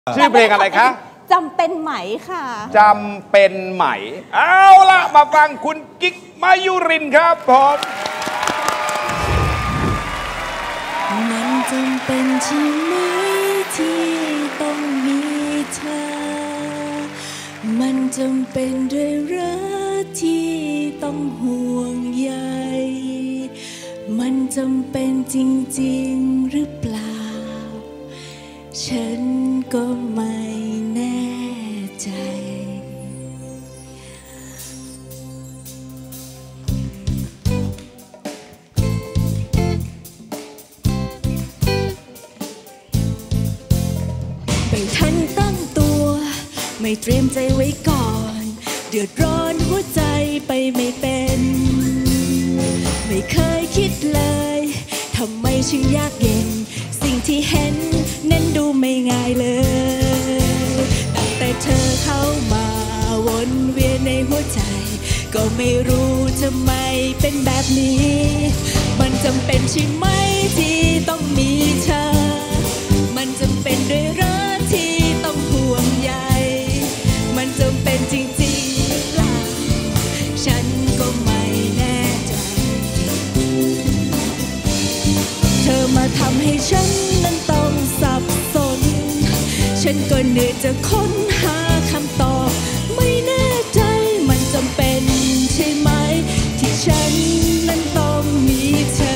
ชื่อเพลงอะไรคะจำเป็นไหมค่ะจำเป็นไหมเอาล่ะมาฟังคุณกิ๊กมายุรินครับผมมันจำเป็นใช่ไหมที่ต้องมีเธอมันจำเป็นด้วยรักที่ต้องห่วงใยมันจำเป็นจริงๆหรือเปล่าฉันก็ไม่แน่ใจไม่ทันตั้งตัวไม่เตรียมใจไว้ก่อนเดือดร้อนหัวใจไปไม่เป็นไม่เคยคิดเลยทำไมฉันยากเย็นสิ่งที่เห็นนั้นดูไม่ง่ายเลยตั้งแต่เธอเข้ามาวนเวียนในหัวใจก็ไม่รู้ทำไมเป็นแบบนี้มันจำเป็นใช่ไหมที่ต้องมีเธอมันจำเป็นด้วยรักที่ต้องห่วงใยมันจำเป็นจริงๆหรือเปล่าฉันก็ไม่แน่ใจเธอมาทำให้ฉันนั้นต้องสับสนฉันก็เหนื่อยจะค้นหาคำตอบไม่แน่ใจมันจำเป็นใช่ไหมที่ฉันนั้นต้องมีเธอ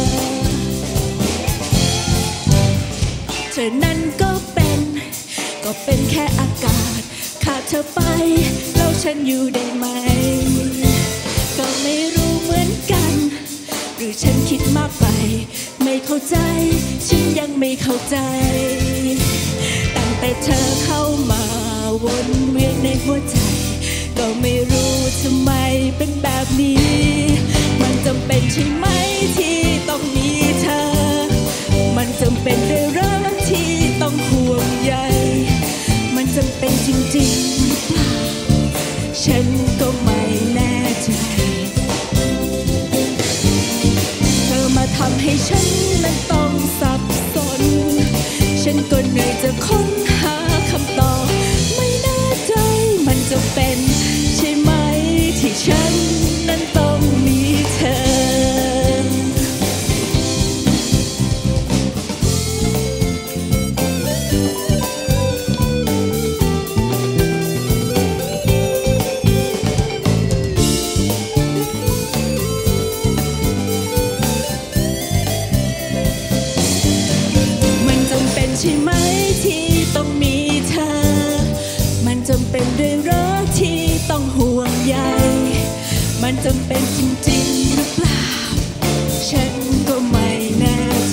เธอนั้นก็เป็นแค่อากาศขาดเธอไปแล้วฉันอยู่ได้ไหมก็ไม่รู้เหมือนกันหรือฉันคิดมากไปไม่เข้าใจฉันยังไม่เข้าใจตั้งแต่เธอเข้ามาวนเวียนในหัวใจก็ไม่รู้ทำไมเป็นแบบนี้มันจำเป็นใช่ไหมที่ต้องมีเธอมันจำเป็นด้วยรักที่ต้องห่วงใยมันจำเป็นจริงๆหรือเปล่าฉันก็ไม่แน่ใจเธอมาทำให้ฉันนั้นต้องสับสนฉันก็เหนื่อยจะค้นหาคำตอบไม่แน่ใจมันจะเป็นใช่ไหมที่ฉันนั้นต้องมีเธอใช่ไหมที่ต้องมีเธอมันจำเป็นด้วยรักที่ต้องห่วงใยมันจำเป็นจริงๆหรือเปล่าฉันก็ไม่แน่ใจ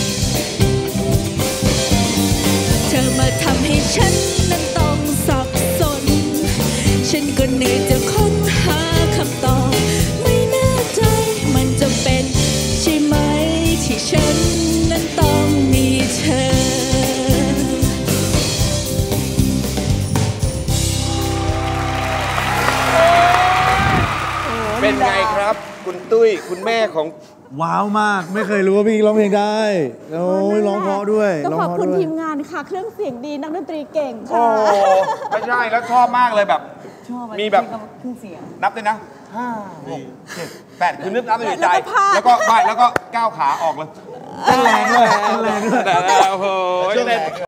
เธอมาทำให้ฉันนั้นต้องสับสนฉันก็เหนื่อยจะค้นหาคำตอบไม่แน่ใจมันจำเป็นใช่ไหมที่ฉันนั้นต้องมีเธอเป็นไงครับคุณตุ้ยคุณแม่ของว้าวมากไม่เคยรู้ว่าพี่ร้องเพลงได้โอ้ยร้องเพราะด้วยต้องขอบคุณทีมงานค่ะเครื่องเสียงดีนักดนตรีเก่งค่ะไม่ใช่แล้วชอบมากเลยแบบมีแบบเครื่องเสียงนับด้วยนะ5 6 7 8คือนึกนับอยู่ในใจแล้วก็ไม่แล้วก็ก้าวขาออกเลยเต้นแรงด้วยเต้นแรงด้วยโอ้โห